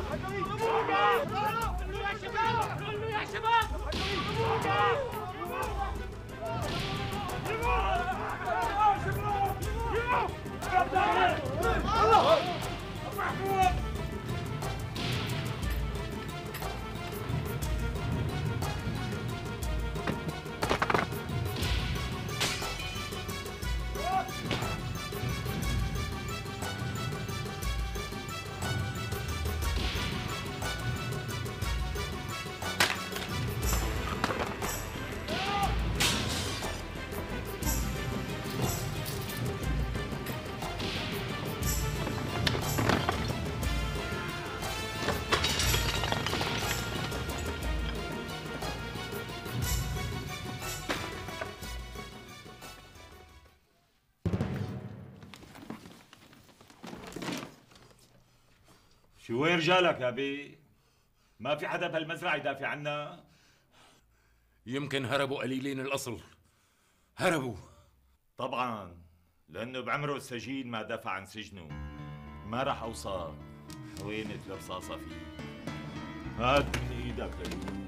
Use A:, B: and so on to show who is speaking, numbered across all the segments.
A: شو وين رجالك يا بي؟ ما في حدا بهالمزرعة يدافع عنا؟
B: يمكن هربوا قليلين الأصل. هربوا
A: طبعا، لأنه بعمره السجين ما دافع عن سجنه. ما راح أوصل حوينة الرصاصة فيه. هات من إيدك للوف.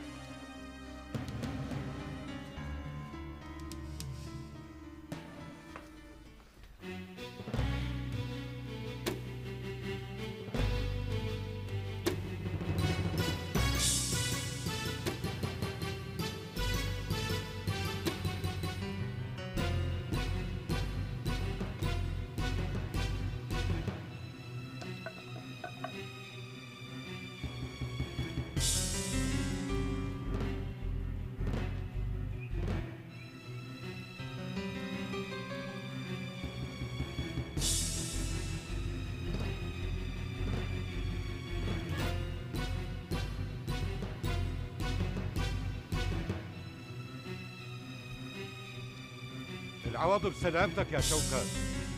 C: العوض بسلامتك يا شوكت.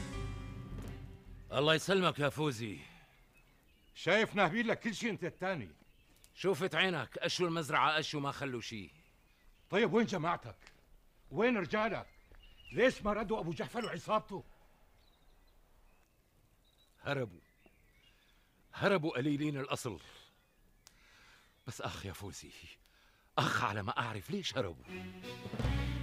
B: الله يسلمك يا فوزي.
C: شايف ناهبين لك كل شيء انت الثاني.
B: شوفت عينك، اشوا المزرعة اشوا ما خلوا شيء.
C: طيب وين جماعتك؟ وين رجالك؟ ليش ما ردوا ابو جحفل وعصابته؟
B: هربوا قليلين الأصل. بس أخ يا فوزي، أخ على ما أعرف ليش هربوا.